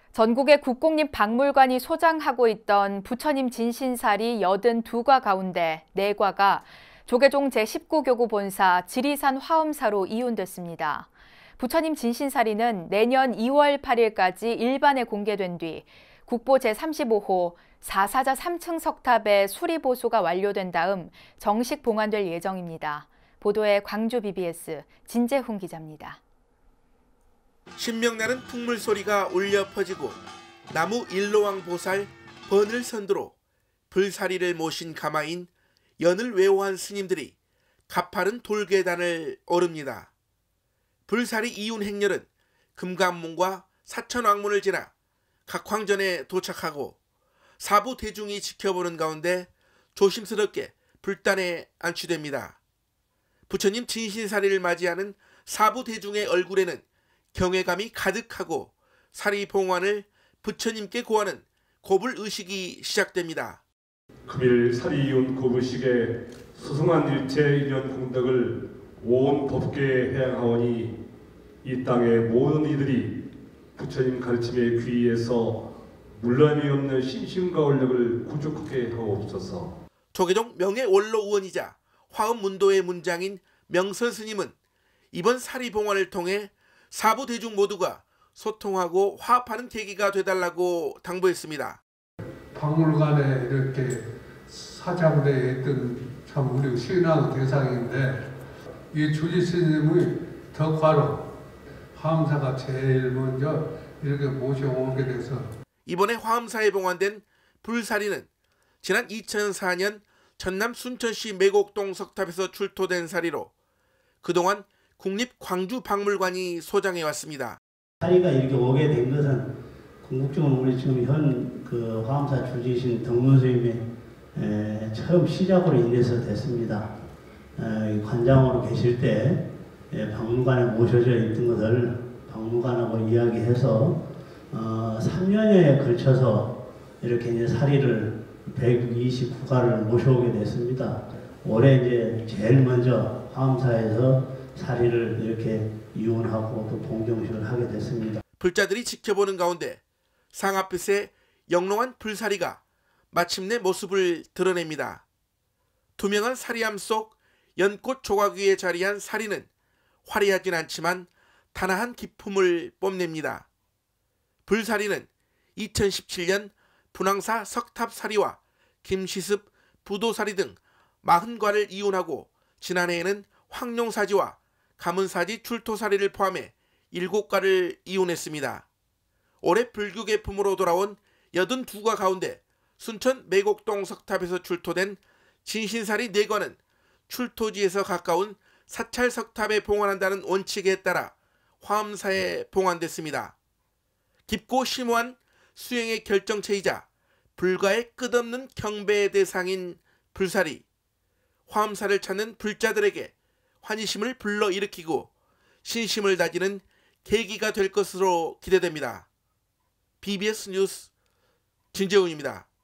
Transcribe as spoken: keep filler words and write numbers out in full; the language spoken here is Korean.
전국의 국공립박물관이 소장하고 있던 부처님 진신사리 팔십이 과 가운데 네 과가 조계종 제십구 교구 본사 지리산 화엄사로 이운됐습니다. 부처님 진신사리는 내년 이월 팔일까지 일반에 공개된 뒤 국보 제삼십오 호 사사자 삼 층 석탑의 수리 보수가 완료된 다음 정식 봉안될 예정입니다. 보도에 광주 비비에스 진재훈 기자입니다. 신명나는 풍물 소리가 울려 퍼지고 나무 일로왕 보살 번을 선두로 불사리를 모신 가마인 연을 외호한 스님들이 가파른 돌계단을 오릅니다. 불사리 이운 행렬은 금관문과 사천왕문을 지나 각황전에 도착하고 사부 대중이 지켜보는 가운데 조심스럽게 불단에 안치됩니다. 부처님 진신사리를 맞이하는 사부 대중의 얼굴에는 경외감이 가득하고 사리 봉환을 부처님께 고하는 고불의식이 시작됩니다. 금일 사리 이운 고불식의 소승한 일체 인연 공덕을 온 법계에 해양하오니 이 땅의 모든 이들이 부처님 가르침에 귀의해서 물러남이 없는 심심과 원력을 구축하게 하옵소서. 조계종 명예원로 의원이자 화엄문도의 문장인 명선 스님은 이번 사리 봉환을 통해 사부 대중 모두가 소통하고 화합하는 계기가 되달라고 당부했습니다. 박물관에 이렇게 사장되어 있던 참 우리 신앙 대상인데 이 주지 스님의 덕화로 화엄사가 제일 먼저 이렇게 모셔오게 돼서 이번에 화엄사에 봉환된 불사리는 지난 이천사 년 전남 순천시 매곡동 석탑에서 출토된 사리로 그동안 국립광주박물관이 소장해왔습니다. 사리가 이렇게 오게 된 것은 궁극적으로 우리 지금 현 그 화엄사 주지신 덕문 스님의 처음 시작으로 인해서 됐습니다. 에, 관장으로 계실 때 에, 박물관에 모셔져 있던 것을 박물관하고 이야기해서 어, 삼 년여에 걸쳐서 이렇게 이제 사리를 백이십구 가를 모셔오게 됐습니다. 올해 이제 제일 먼저 화엄사에서 사리를 이렇게 이운하고 또 봉정식을 하게 됐습니다. 불자들이 지켜보는 가운데 상아빛의 영롱한 불사리가 마침내 모습을 드러냅니다. 투명한 사리암 속 연꽃 조각 위에 자리한 사리는 화려하진 않지만 단아한 기품을 뽐냅니다. 불사리는 이천십칠 년 분황사 석탑사리와 김시습 부도사리 등 사십 과를 이운하고 지난해에는 황룡사지와 가문사지 출토사리를 포함해 일곱 과를 이운했습니다. 올해 불교계품으로 돌아온 팔십이 과 가운데 순천 매곡동 석탑에서 출토된 진신사리 네 과는 출토지에서 가까운 사찰 석탑에 봉환한다는 원칙에 따라 화엄사에 봉환됐습니다. 깊고 심오한 수행의 결정체이자 불가의 끝없는 경배의 대상인 불사리, 화엄사를 찾는 불자들에게 환희심을 불러일으키고 신심을 다지는 계기가 될 것으로 기대됩니다. 비비에스 뉴스 진재훈입니다.